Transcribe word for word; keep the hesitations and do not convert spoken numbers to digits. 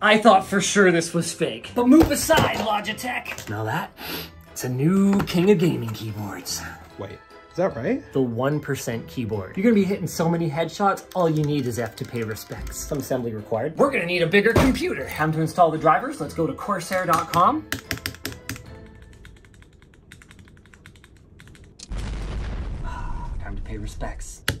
I thought for sure this was fake. But move aside, Logitech. Smell that? It's a new king of gaming keyboards. Wait, is that right? The one percent keyboard. You're gonna be hitting so many headshots, all you need is F to pay respects. Some assembly required. We're gonna need a bigger computer. Time to install the drivers. Let's go to Corsair dot com. Time to pay respects.